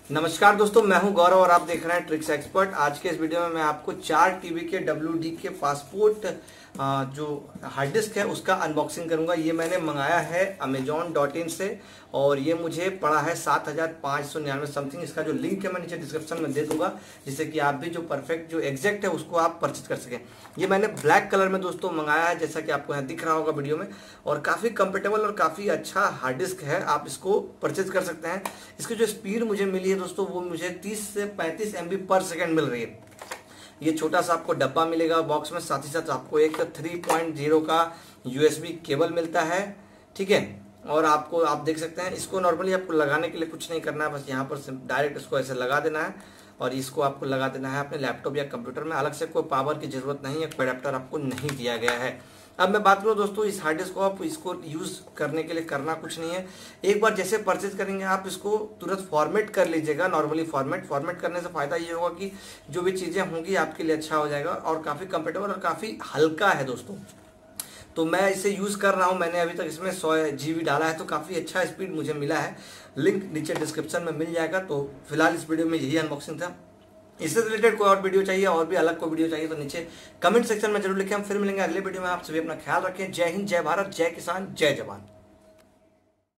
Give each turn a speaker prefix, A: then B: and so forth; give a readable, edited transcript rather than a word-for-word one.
A: नमस्कार दोस्तों, मैं हूं गौरव और आप देख रहे हैं ट्रिक्स एक्सपर्ट। आज के इस वीडियो में मैं आपको 4 टीबी के WD के पासपोर्ट जो हार्ड डिस्क है उसका अनबॉक्सिंग करूंगा। ये मैंने मंगाया है amazon.in से और ये मुझे पड़ा है 7,599 समथिंग। इसका जो लिंक है मैं नीचे डिस्क्रिप्शन में दे दूंगा, जिससे कि आप भी जो परफेक्ट जो एग्जैक्ट है उसको आप परचेज कर सकें। ये मैंने ब्लैक कलर में दोस्तों मंगाया है, जैसा कि आपको यहाँ दिख रहा होगा वीडियो में, और काफ़ी कंफर्टेबल और काफ़ी अच्छा हार्ड डिस्क है। आप इसको परचेज कर सकते हैं। इसकी जो स्पीड मुझे मिली है दोस्तों वो मुझे 30 से 35 MB पर सेकेंड मिल रही है। ये छोटा सा आपको डब्बा मिलेगा बॉक्स में, साथ ही साथ आपको एक 3.0 का USB केबल मिलता है, ठीक है। और आपको आप देख सकते हैं, इसको नॉर्मली आपको लगाने के लिए कुछ नहीं करना है, बस यहाँ पर डायरेक्ट इसको ऐसे लगा देना है और इसको आपको लगा देना है अपने लैपटॉप या कंप्यूटर में। अलग से कोई पावर की जरूरत नहीं है, कोई अडेप्टर आपको नहीं दिया गया है। अब मैं बात करूं दोस्तों, इस हार्ड डिस्क को आप इसको यूज करने के लिए करना कुछ नहीं है। एक बार जैसे परचेज करेंगे आप इसको तुरंत फॉर्मेट कर लीजिएगा। नॉर्मली फॉर्मेट करने से फायदा ये होगा कि जो भी चीजें होंगी आपके लिए अच्छा हो जाएगा और काफी कंफर्टेबल और काफी हल्का है दोस्तों। तो मैं इसे यूज कर रहा हूं, मैंने अभी तक इसमें 100 GB डाला है, तो काफी अच्छा स्पीड मुझे मिला है। लिंक नीचे डिस्क्रिप्शन में मिल जाएगा। तो फिलहाल इस वीडियो में यही अनबॉक्सिंग था। इससे रिलेटेड कोई और वीडियो चाहिए और भी अलग कोई वीडियो चाहिए तो नीचे कमेंट सेक्शन में जरूर लिखें। हम फिर मिलेंगे अगले वीडियो में। आप सभी अपना ख्याल रखें। जय हिंद, जय भारत, जय किसान, जय जवान।